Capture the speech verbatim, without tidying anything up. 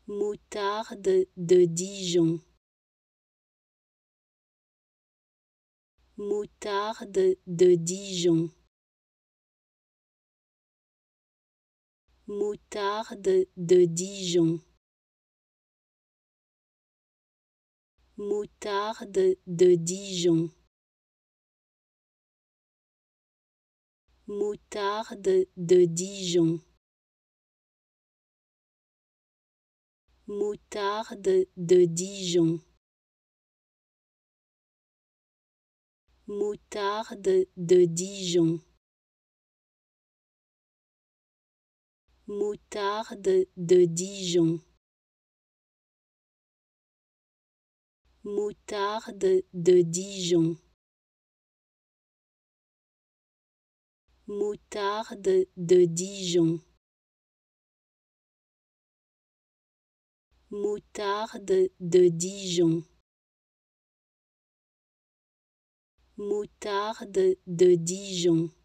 Moutarde de Dijon. Moutarde de Dijon. Moutarde de Dijon. Moutarde de Dijon. Moutarde de Dijon. Moutarde de Dijon. Moutarde de Dijon. Moutarde de Dijon. Moutarde de Dijon. Moutarde de Dijon. Moutarde de Dijon. Moutarde de Dijon.